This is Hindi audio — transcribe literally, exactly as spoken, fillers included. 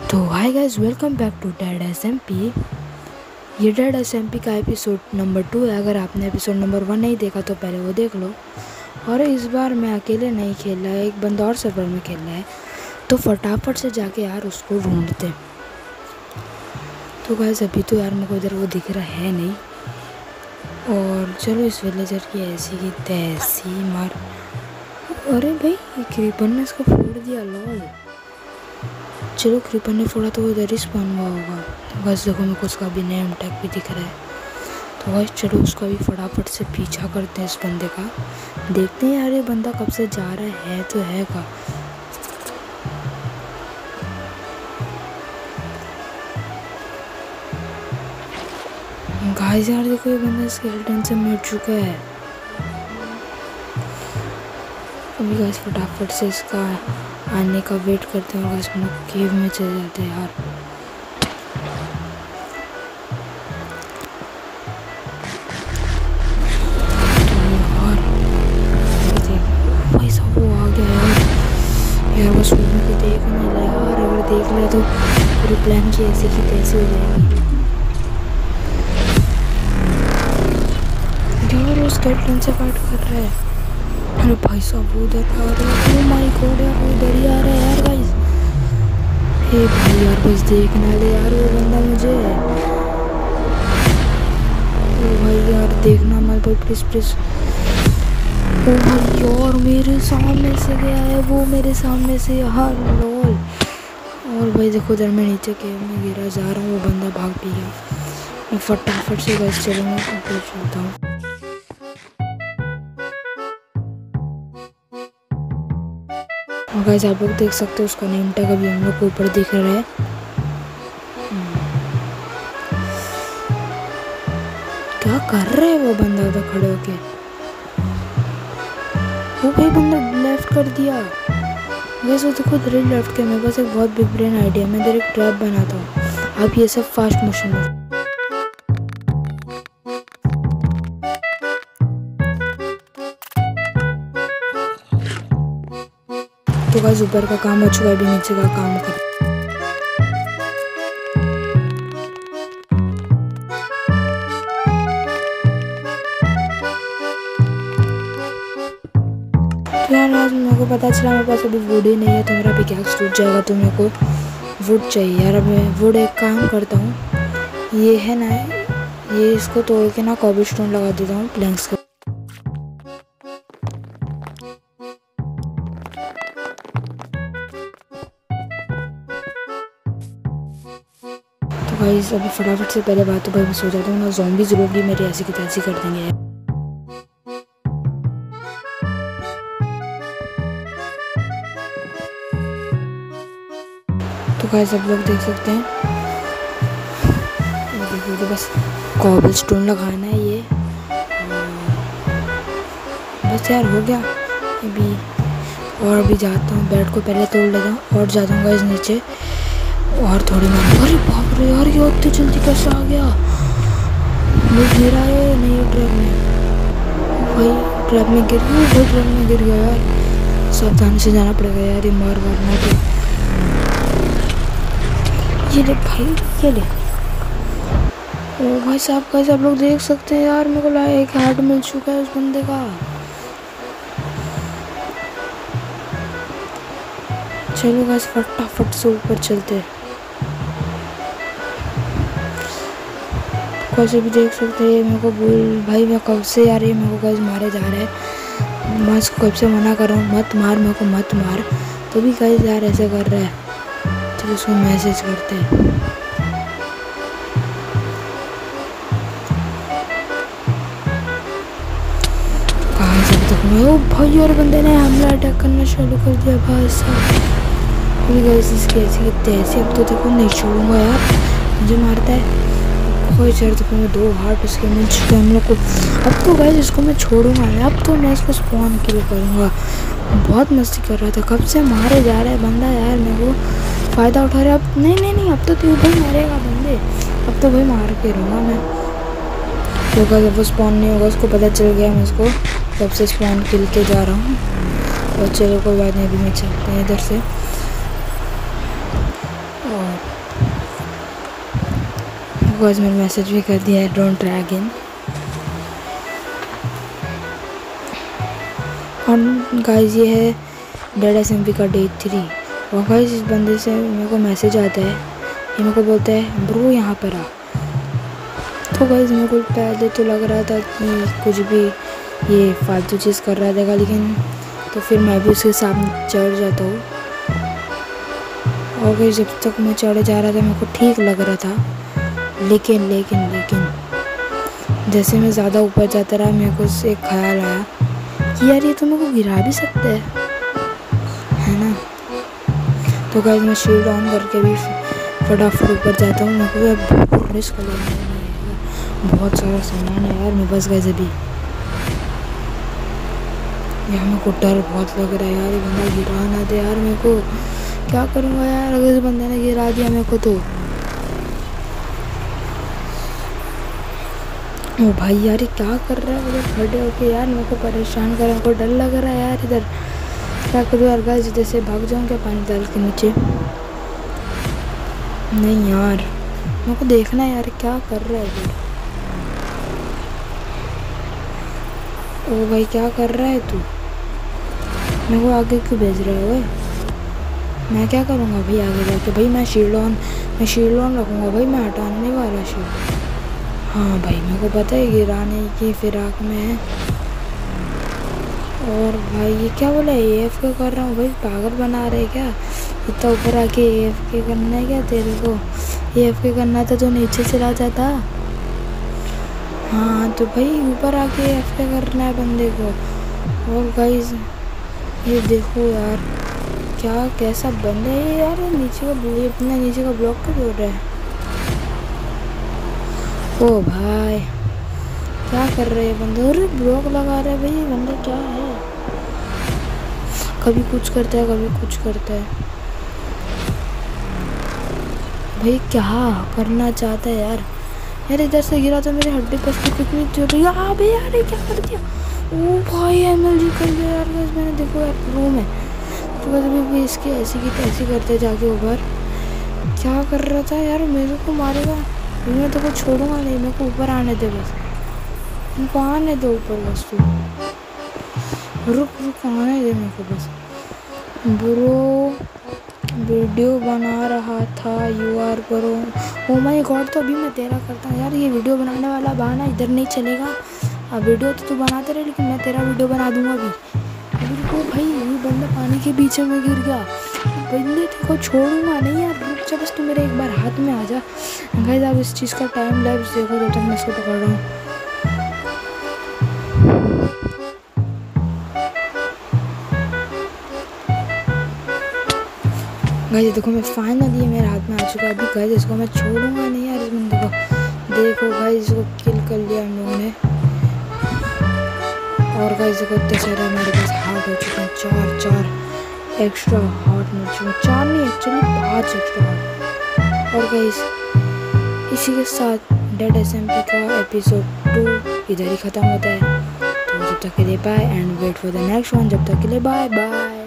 तो hi guys, welcome back to dead S M P. ये डेड एस एम पी का एपिसोड नंबर टू है। अगर आपने एपिसोड नंबर वन नहीं देखा तो पहले वो देख लो। और इस बार मैं अकेले नहीं खेल रहा है, एक बंदा और सर्वर में खेल रहा है, तो फटाफट से जाके यार उसको ढूंढते। तो गाइस अभी तो यार मुझको इधर वो दिख रहा है नहीं। और चलो इस विलेजर की ऐसी की तैसी मार। अरे भाई ये क्रीपर ने इसको फोड़ दिया, लॉल। चलो क्रीपर ने फोड़ा तो वो इधर ही स्पॉन हुआ होगा। बस देखो मेरे को उसका भी नेम टैग भी दिख रहा है। तो बस चलो उसका भी फटाफट से पीछा करते हैं इस बंदे का। देखते हैं यार ये बंदा कब से जा रहा है तो है का। गाइस यार देखो ये बंदा स्केलेटन से मिट चुका है। अभी गाइस फटाफट से इसका आने का वेट करते हैं और गाइस हम लोग केव में चले जाते हैं यार। भाई साहब वो आ गया यार। यार बस वो मुझे देख नहीं रहा यार, अगर देख लिया तो पूरी प्लान की ऐसी की तैसी हो जाएगी यार। वो स्केलेटन से फाइट कर रहा है। अरे भाई साहब वो उधर आ रहा है। ओह माय गॉड यार वो उधर ही आ रहा है यार गाइस। हे भाई यार बस देखना ले यार वो बंदा मुझे। ओ भाई यार देखना मत भाई, प्लीज प्लीज। ओ भाई यार मेरे सामने से गया है वो, मेरे सामने से यार, लॉल। और भाई देखो उधर मैं नीचे केव में गिरा जा रहा हूँ, वो बंदा भाग भी गया। मैं फटाफट से गाइस चलूँगा ऊपर चलता हूँ। और गाइस आप लोग देख सकते हो उसका नेम टैग अभी हम लोग को ऊपर दिख रहा है। क्या कर रहा है वो बंदा उधर खड़े होके। वो भाई बंदा लेफ्ट कर दिया। वैसे तो खुद रेड लेफ्ट के मेरे पास एक बहुत बिग ब्रेन आइडिया, मैं इधर एक ट्रैप बनाता हूँ। अब ये सब फास्ट मोशन में। तो गाइस ऊपर का काम हो चुका है, अभी नीचे का काम कर। तो यार आज मेरे को पता चला मेरे पास अभी वुड ही नहीं है, तो मेरा पिकैक्स टूट जाएगा, तो मेरे को वुड चाहिए यार। अब मैं वुड एक काम करता हूँ, ये है ना, ये इसको तोड़ के ना कॉबलस्टोन लगा देता हूँ प्लैंक्स का। भाई अभी फटाफट से पहले बात तो भाई मैं सो जाता हूँ ना, ज़ॉम्बीज़ लोग भी मेरी ऐसी की तैसी कर देंगे। तो गाइस सब लोग देख सकते हैं, देखो तो बस कॉबलस्टोन लगाना है ये, बस यार हो गया अभी। और अभी जाता हूँ, बेड को पहले तोड़ लेता हूँ और जाता हूँ गाइस नीचे और थोड़ी मैं। अरे बाप रे यार ये इतनी जल्दी कैसे आ गया। वो गिरा है नहीं ट्रैप में, भाई ट्रैप में गिर गया, भाई ट्रैप में गिर गया यार। सावधान से जाना पड़ेगा यार, ये मार मारना तो। ये ले भाई ये ले। ओ भाई साहब कैसे आप लोग देख सकते हैं यार, मेरे को लगा एक हार्ट मिल चुका है उस बंदे का। चलो गाइस फटाफट से ऊपर चलते हैं। कैसे भी देख सकते हैं मेरे को बोल भाई, मैं कब से यार ये मेरे को गाइस मारे जा रहे हैं। मैं इसको कब से मना कर रहा हूँ मत मार, मेरे को मत मार, तो भी गाइस यार ऐसे कर रहा है। चलो उसको मैसेज करते हैं। कहाँ से तक मैं, ओ भाई यार बंदे ने हमला अटैक करना शुरू कर दिया भाई साहब। अभी गाइस इसकी ऐसी की तैसी, अब तो देखो नहीं छोड़ूंगा यार, मुझे मारता है कोई चढ़। तो मैं दो हार्ट उसके मिल चुके हैं हम लोग को। अब तो गाइस इसको मैं छोड़ूंगा नहीं, अब तो मैं इसको स्पॉन किल करूँगा। बहुत मस्ती कर रहा था, कब से मारे जा रहा है बंदा यार, मेरे को फ़ायदा उठा रहा है। अब नहीं नहीं नहीं अब तो तू भाई मारेगा बंदे, अब तो भाई मार के रहूँगा मैं। तो गाइस वो स्पॉन नहीं होगा, उसको पता चल गया मैं उसको कब से स्पॉन किल के जा रहा हूँ। और चलो कोई बात नहीं, अभी मैं चलते हैं इधर से। और गाइस मैंने मैसेज भी कर दिया है, डोंट ट्राई अगेन। और गाइस ये है डेड एसएमपी का डे थ्री। और गाइस इस बंदे से मेरे को मैसेज आता है, ये मेरे को बोलता है ब्रो यहाँ पर आ। तो गाइस मेरे को पहले तो लग रहा था कि कुछ भी ये फालतू चीज़ कर रहा था, लेकिन तो फिर मैं भी उसके सामने चढ़ जाता हूँ। और गाइस जब तक मैं चढ़े जा रहा था मेरे को ठीक लग रहा था, लेकिन लेकिन लेकिन जैसे मैं ज़्यादा ऊपर जाता रहा मेरे को एक ख्याल आया कि यार ये तो मेरे को गिरा भी सकता है, है ना। तो गाइस मैं शील्ड ऑन करके भी फटाफट ऊपर जाता हूँ। मेरे को यार बिल्कुल रिस्क लेना है, बहुत सारा सामान है यार मेरे पास। गाइस अभी यार मेरे को डर बहुत लग रहा है यार, ये बंदा गिरा ना दे यार मेरे को। क्या करूँगा यार अगर इस बंदे ने गिरा दिया मेरे को तो। ओ भाई यार ये क्या कर रहा है मुझे खड़े होके यार, मेरे को परेशान कर रहा है, मेरे को डर लग रहा है यार। इधर क्या करूँ यार गाइस, इधर से भाग जाऊँ क्या पानी डाल के नीचे? नहीं यार मेरे को देखना है यार क्या कर रहा है इधर। ओ भाई क्या कर रहा है तू, मेरे को आगे क्यों भेज रहा है? ओए मैं क्या करूँगा भाई आगे जाके? भाई मैं शील्ड ऑन मैं शील्ड ऑन रखूँगा भाई, मैं हटाने वाला शील्ड। हाँ भाई मेरे को पता है गिराने की फिराक में है। और भाई ये क्या बोला, ए एफ के कर रहा हूँ? भाई पागल बना रहे क्या? इतना ऊपर आके ए एफ के करना है क्या तेरे को? ए एफ के करना था तो नीचे चला जाता। हाँ तो भाई ऊपर आके ए एफ के करना है बंदे को। और गाइस ये देखो यार क्या कैसा बंदा है यार, ये नीचे का ये अपना नीचे का ब्लॉक क्यों तोड़ रहा है? ओ भाई क्या कर रहे हैं बंदे? अरे ब्लॉक लगा रहा है भाई, ये बंदा क्या है, कभी कुछ करता है कभी कुछ करता है। भाई क्या करना चाहता है यार? यार इधर से गिरा तो मेरे हड्डी पर कितनी चोट है यार। भाई यार ये क्या कर दिया? ओ भाई एम एल जी कर दिया यार। मैंने देखो यार रूम है तो बस अभी भी इसकी ऐसी की तैसी करते जाके ऊपर। क्या कर रहा था यार? मेरे को मारेगा, मैं तो को छोड़ूंगा नहीं, मेरे को ऊपर आने दे बस, उनको आने दे ऊपर बस। तू रुक रुक आने दे मेरे को बस। ब्रो वीडियो बना रहा था, you are bro. Oh my god तो अभी मैं तेरा करता हूँ यार, ये वीडियो बनाने वाला बहाना इधर नहीं चलेगा। अब वीडियो तो तू बनाते रहे लेकिन मैं तेरा वीडियो बना दूंगा अभी। अभी रुको भाई, ये बंदा पानी के बीच में गिर गया, बंदे तेरे को छोड़ूंगा नहीं यार। रुक जा बस, तू मेरे एक बार हाथ में आ जा। गाइस आप इस चीज़ का टाइम लैप्स देखो जब तक मैं इसको पकड़ रहा हूँ। गाइस देखो मैं फाइनली मेरे हाथ में आ चुका है अभी। गाइस इसको मैं छोड़ूंगा नहीं यार इस बंदे को। देखो गाइस इसको किल कर लिया हम लोगों ने। और गाइस देखो इतने सारे हमारे पास हार्ट हो चुके हैं, चार चार एक्स्ट्रा हार्ट मिल चुके हैं, चार नहीं एक्चुअली पाँच एक्स्ट्रा हार्ट। और गाइस इसी के साथ डेड एसएमपी का एपिसोड टू इधर ही ख़त्म होता है। तो जब तक के लिए bye and wait for the next one. जब तक के लिए बाय बाय।